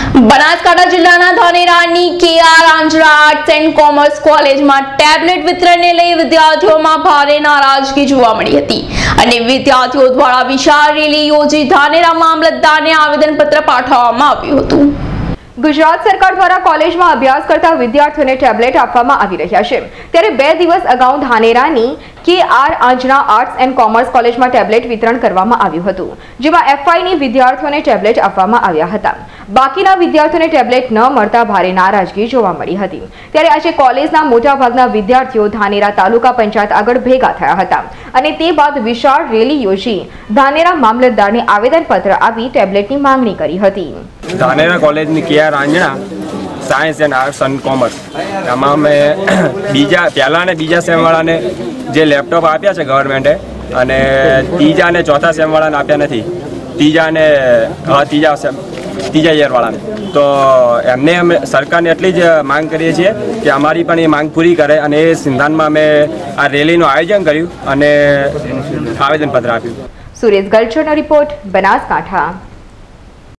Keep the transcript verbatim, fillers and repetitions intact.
બનાસકાંઠા જિલ્લાના ધાનેરાની K R Anjana arts and commerce કોલેજમાં ટેબ્લેટ વિતરણને લઈ વિદ્યાર્થીઓમાં ભારે નારાજગી જોવા મળી હતી અને વિદ્યાર્થીઓ દ્વારા વિશાળ રેલી યોજી ધાનેરા મામલતદારને આવેદનપત્ર પાઠવવામાં આવ્યું હતું। ગુજરાત સરકાર દ્વારા કોલેજમાં અભ્યાસ કરતા વિદ્યાર્થીઓને ટેબ્લેટ આપવામાં આવી રહ્યા છે, ત્યારે બે દિવસ અગાઉ ધાનેરાની K R Anjana arts and commerce કોલેજમાં ટેબ્લેટ વિતરણ કરવામાં આવ્યું હતું, જેમાં એફવાયની વિદ્યાર્થીઓને ટેબ્લેટ આપવામાં આવ્યા હતા। બાકીના વિદ્યાર્થીઓને ટેબ્લેટ ન મળતા ભારે નારાજગી જોવા મળી હતી, ત્યારે આજે કોલેજના મોટાભાગના વિદ્યાર્થીઓ ધાનેરા તાલુકા પંચાયત આગળ ભેગા થયા હતા અને તે બાદ વિશાળ રેલી યોજી ધાનેરા મામલતદારને આવેદનપત્ર આપી ટેબ્લેટની માંગણી કરી હતી। ધાનેરા કોલેજની K R Anjana science and arts and commerce આમાં અમે બીજા પહેલા ને બીજા સેમવાળાને જે લેપટોપ આપ્યા છે ગવર્મેન્ટે અને ત્રીજા અને ચોથા સેમવાળાને આપ્યા નથી, ત્રીજા અને ત્રીજા સેમ ત્રીજા યરવાળાને તો એમને અમે સરકારને એટલી જ માંગ કરીએ છીએ કે અમારી પણ એ માંગ પૂરી કરે અને એ સિદ્ધાંતમાં અમે આ રેલીનું આયોજન કર્યું અને આવેદનપત્ર આપ્યું। સુરેશ ગલચોનો રિપોર્ટ, બનાસકાંઠા।